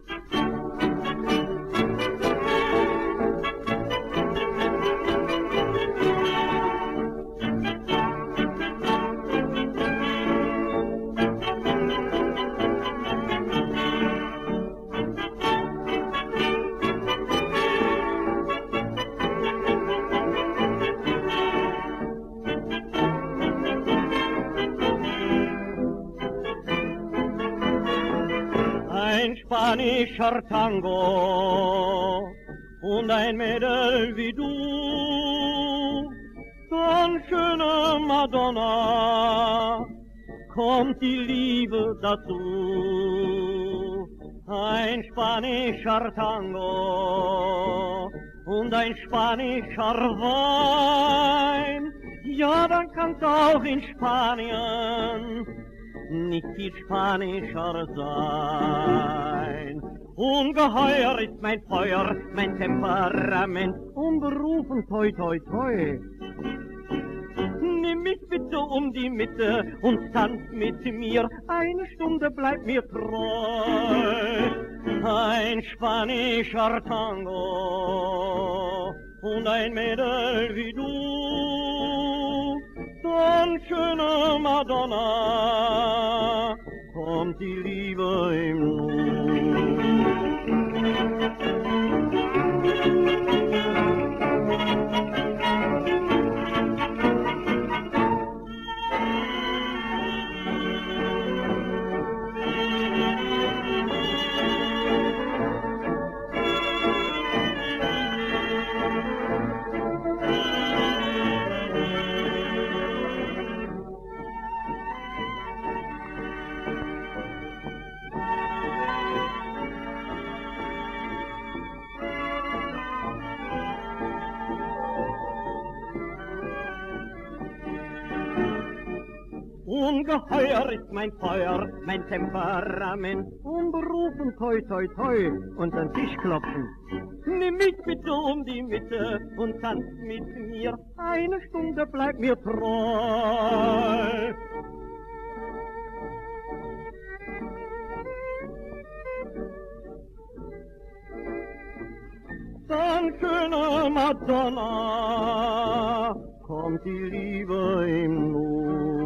Ein spanischer Tango und ein Mädel wie du, dann schöne Madonna, kommt die Liebe dazu. Ein spanischer Tango und ein spanischer Wein, ja, dann kann's auch in Spanien nicht viel spanischer sein. Ungeheuer ist mein Feuer, mein Temperament, unberufen, toi, toi, toi. Nimm mich bitte um die Mitte und tanz mit mir, eine Stunde bleib mir treu. Ein spanischer Tango und ein Mädel wie du, dann schöne Madonna, kommt die Liebe im Nu. Ungeheuer ist mein Feuer, mein Temperament, unberufen, toi, toi, toi, untern Tisch klopfen. Nimm mich bitte um die Mitte und tanz mit mir, eine Stunde bleib mir treu. Dann schöne Madonna, kommt die Liebe im Nu.